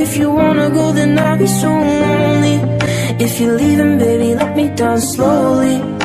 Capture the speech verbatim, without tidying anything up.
if you wanna go, then I'll be so lonely. If you're leaving, baby, let me down slowly.